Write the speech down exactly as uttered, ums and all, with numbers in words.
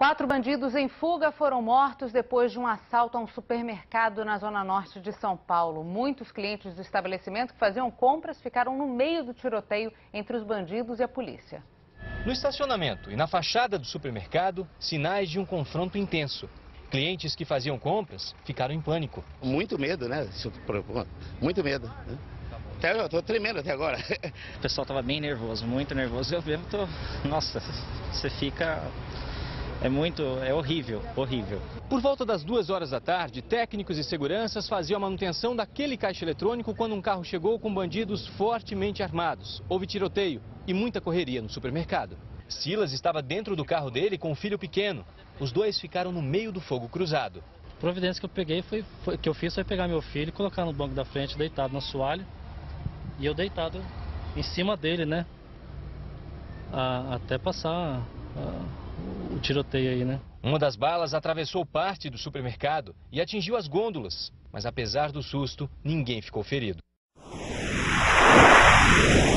Quatro bandidos em fuga foram mortos depois de um assalto a um supermercado na zona norte de São Paulo. Muitos clientes do estabelecimento que faziam compras ficaram no meio do tiroteio entre os bandidos e a polícia. No estacionamento e na fachada do supermercado, sinais de um confronto intenso. Clientes que faziam compras ficaram em pânico. Muito medo, né? Muito medo. Né? Até eu tô tremendo até agora. O pessoal tava bem nervoso, muito nervoso. Eu mesmo tô... Nossa, você fica... É muito, é horrível, horrível. Por volta das duas horas da tarde, técnicos e seguranças faziam a manutenção daquele caixa eletrônico quando um carro chegou com bandidos fortemente armados. Houve tiroteio e muita correria no supermercado. Silas estava dentro do carro dele com um filho pequeno. Os dois ficaram no meio do fogo cruzado. A providência que eu peguei foi, foi que eu fiz foi pegar meu filho e colocar no banco da frente, deitado no assoalho, e eu deitado em cima dele, né? A, até passar a, o tiroteio aí, né? Uma das balas atravessou parte do supermercado e atingiu as gôndolas, mas apesar do susto, ninguém ficou ferido.